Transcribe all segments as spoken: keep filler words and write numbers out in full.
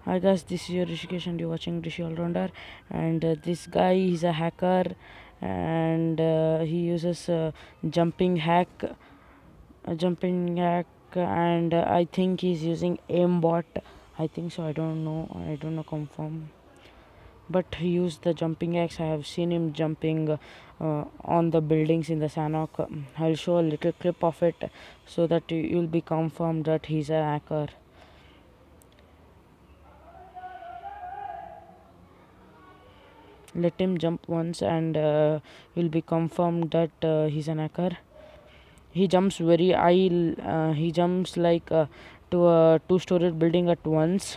Hi guys, this is your Rishikesh and you're watching Rishi Allrounder. And uh, this guy is a hacker, and uh, he uses uh, jumping hack, uh, jumping hack, and uh, I think he's using aimbot. I think so. I don't know. I don't know confirm. But he used the jumping axe. I have seen him jumping uh, on the buildings in the Sanok. I'll show a little clip of it so that you'll be confirmed that he's a hacker. Let him jump once and uh, will be confirmed that uh, he's an hacker. He jumps very high. Uh, he jumps like uh, to a two-story building at once.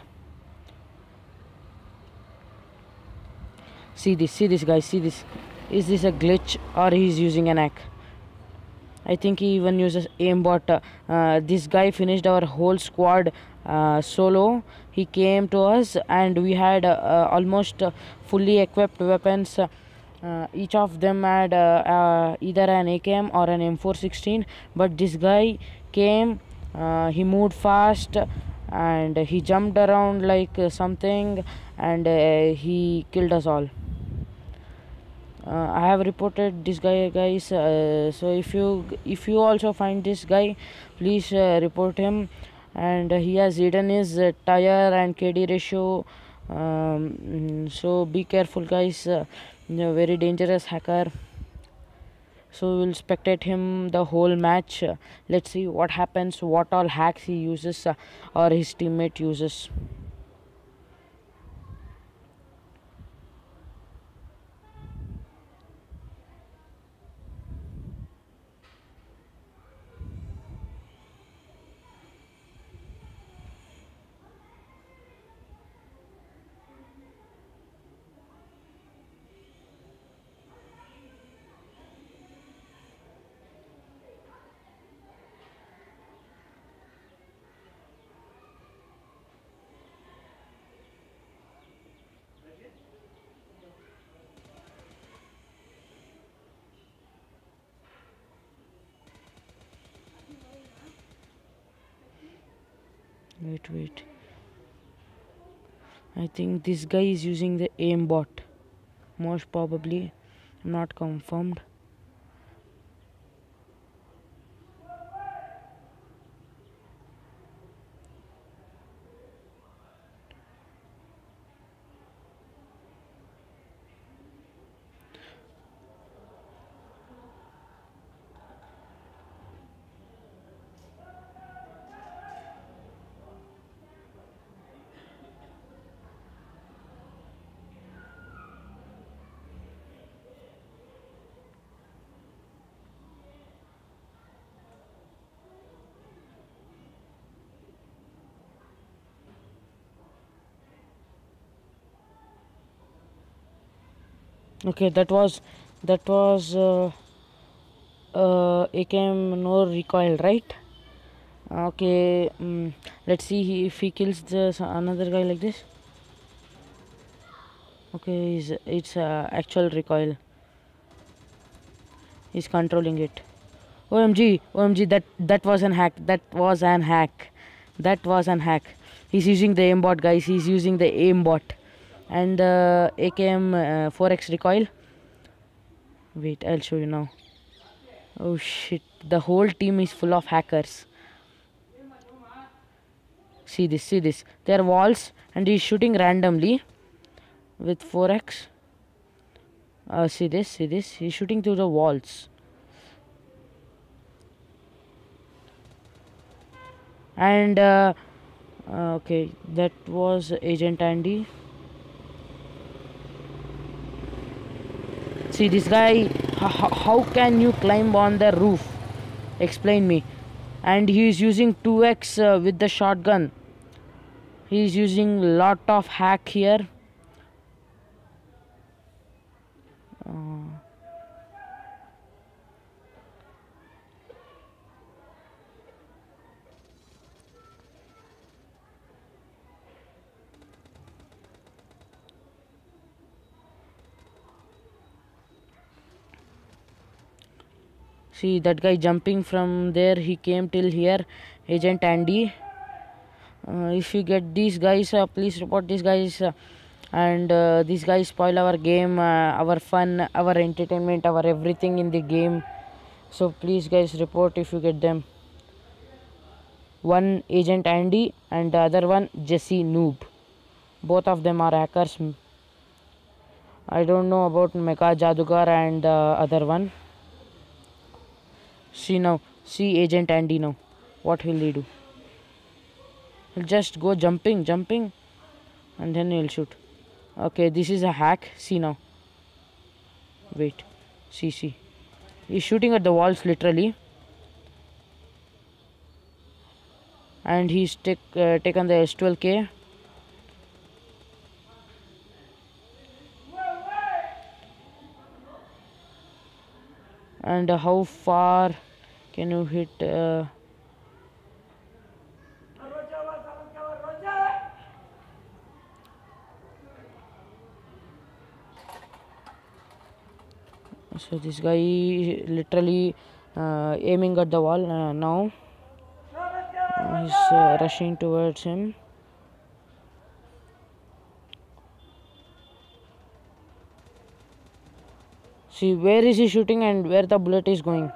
See this, see this, guys, see this. Is this a glitch or he's using an hack? I think he even uses aimbot. Uh, uh, this guy finished our whole squad uh, solo. He came to us and we had uh, uh, almost uh, fully equipped weapons. Uh, each of them had uh, uh, either an A K M or an M four sixteen. But this guy came, uh, he moved fast and he jumped around like uh, something, and uh, he killed us all. uh, I have reported this guy, guys. Uh, so if you if you also find this guy, please uh, report him. And uh, he has hidden his uh, tire and K D ratio. Um, so be careful, guys. Uh, very dangerous hacker. So we'll spectate him the whole match. Uh, let's see what happens, what all hacks he uses uh, or his teammate uses. Wait, wait. I think this guy is using the aimbot. Most probably. Not confirmed. Okay, that was that was uh, uh, A K M no recoil, right? Okay, um, let's see if he kills this another guy like this. Okay, it's, it's uh, actual recoil. He's controlling it. O M G, O M G, that that was an hack. That was an hack. That was an hack. He's using the aimbot, guys. He's using the aimbot. And uh, A K M uh, four X recoil. Wait, I'll show you now. Oh shit, the whole team is full of hackers. See this, see this. There are walls and he's shooting randomly with four X. Uh, see this, see this. He's shooting through the walls. And uh, uh, okay, that was Agent Andy. See this guy, how, how can you climb on the roof? Explain me. And he is using two X uh, with the shotgun. He is using lot of hack here. Uh, See that guy jumping from there. He came till here. Agent Andy. Uh, if you get these guys, uh, please report these guys. Uh, and uh, these guys spoil our game, uh, our fun, our entertainment, our everything in the game. So please, guys, report if you get them. One Agent Andy and the other one Jesse Noob. Both of them are hackers. I don't know about Mecha Jadugar and the other one. See now, see Agent Andy now. What will he do? He'll just go jumping, jumping, and then he'll shoot. Okay, this is a hack. See now. Wait, see, see. He's shooting at the walls literally. And he's take, uh, taken the S twelve K. And uh, how far can you hit? Uh, so this guy literally uh, aiming at the wall uh, now. Uh, he's uh, rushing towards him. See, where is he shooting and where the bullet is going?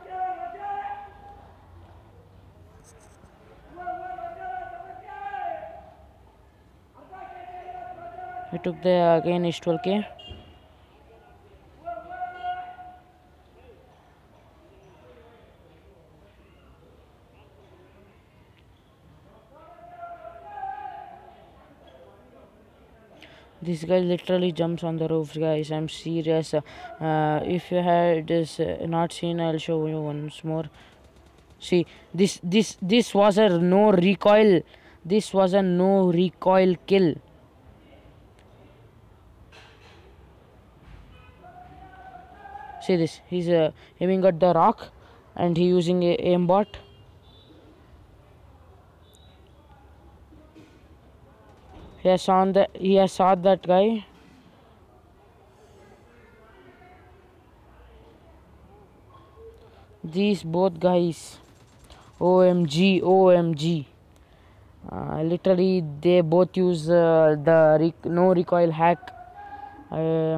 He took the again S twelve K. This guy literally jumps on the roofs, guys. I'm serious. Uh, if you had this uh, not seen, I'll show you once more. See, this this this was a no recoil. This was a no recoil kill. See this. He's uh, aiming at the rock, and he using a aimbot. He has saw the he has saw that guy. These both guys, O M G, O M G. Uh, literally, they both use uh, the rec no recoil hack. Uh,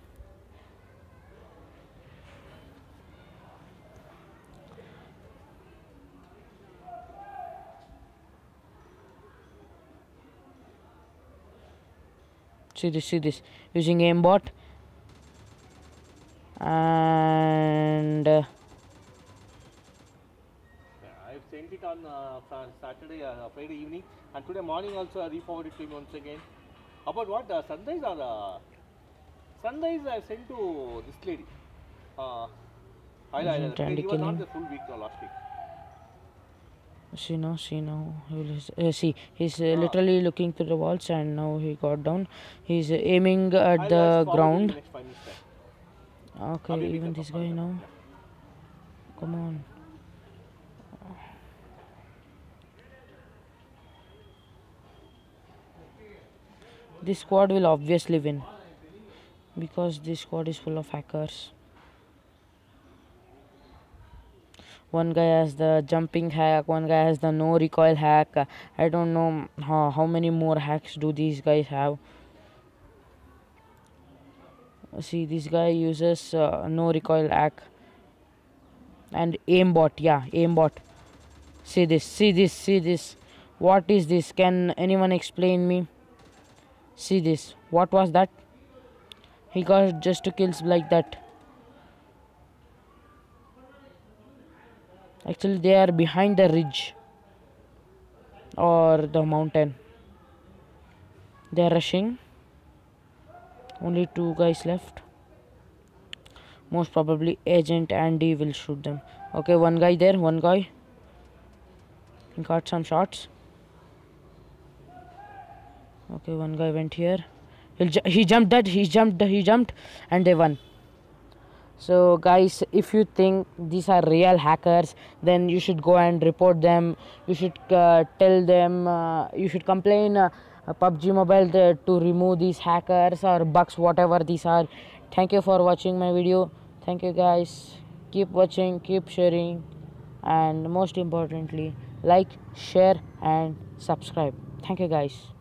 see this, see this, using aimbot. And uh, I've sent it on uh, Saturday, uh, Friday evening, and today morning also I re-forwarded to him once again. About what? Uh, sunrise or uh, sunrise I sent to this lady. Uh, I, I, I, he was not the full week uh, last week. See now, see now. He will, uh, see, he's uh, ah. literally looking to the walls, and now he got down. He's uh, aiming at I'll the ground. Okay, I'll even this guy now. Come on. This squad will obviously win because this squad is full of hackers. One guy has the jumping hack, one guy has the no recoil hack. I don't know how, how many more hacks do these guys have. See, this guy uses uh, no recoil hack and aimbot. Yeah, aimbot. See this, see this, see this. What is this? Can anyone explain me? See this. What was that? He got just two kills like that. Actually, they are behind the ridge or the mountain. They are rushing. Only two guys left. Most probably Agent Andy will shoot them. Okay, one guy there, one guy. He got some shots. Okay, one guy went here. He'll ju he jumped that, he jumped, he jumped, and they won. So guys, if you think these are real hackers, then you should go and report them. You should uh, tell them, uh, you should complain uh, uh, P U B G Mobile the, to remove these hackers or bugs, whatever these are. Thank you for watching my video. Thank you guys. Keep watching, keep sharing, and most importantly, like, share and subscribe. Thank you guys.